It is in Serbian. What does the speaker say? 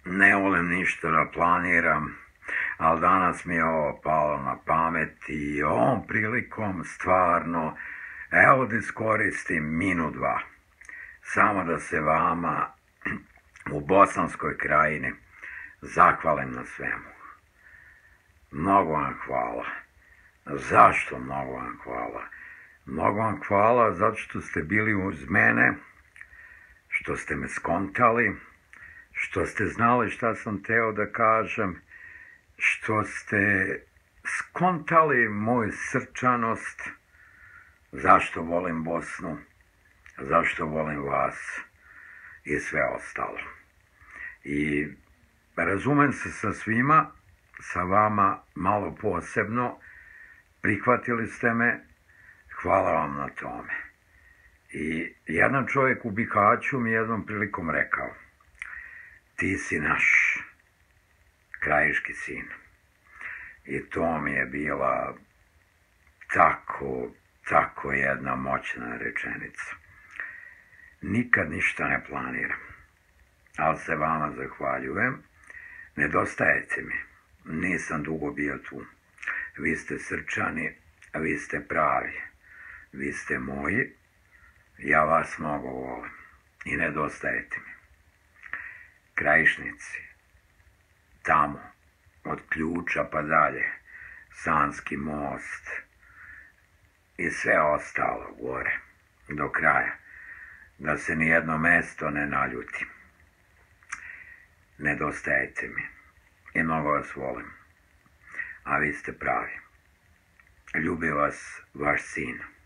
Ne volim ništa da planiram, ali danas mi je ovo palo na pamet i ovom prilikom stvarno, evo da iskoristim minut, dva, samo da se vama u Bosanskoj krajini zahvalim na svemu. Mnogo vam hvala. Zašto mnogo vam hvala? Mnogo vam hvala zato što ste bili uz mene, što ste me skontali, što ste znali šta sam teo da kažem, što ste skontali moju srčanost, zašto volim Bosnu, zašto volim vas i sve ostalo. I razumem se sa svima, sa vama malo posebno, prihvatili ste me, hvala vam na tome. I jedan čovjek u Bihaću mi jednom prilikom rekao, ti si naš krajiški sin. I to mi je bila tako jedna moćna rečenica. Nikad ništa ne planiram, ali se vama zahvaljujem. Nedostajete mi, nisam dugo bio tu. Vi ste srčani, vi ste pravi, vi ste moji, ja vas mnogo volim i nedostajete mi. Krajišnici, tamo, od Ključa pa dalje, Sanski most i sve ostalo gore, do kraja, da se nijedno mesto ne naljuti. Nedostajete mi i mnogo vas volim, a vi ste pravi. Ljubi vas vaš sin.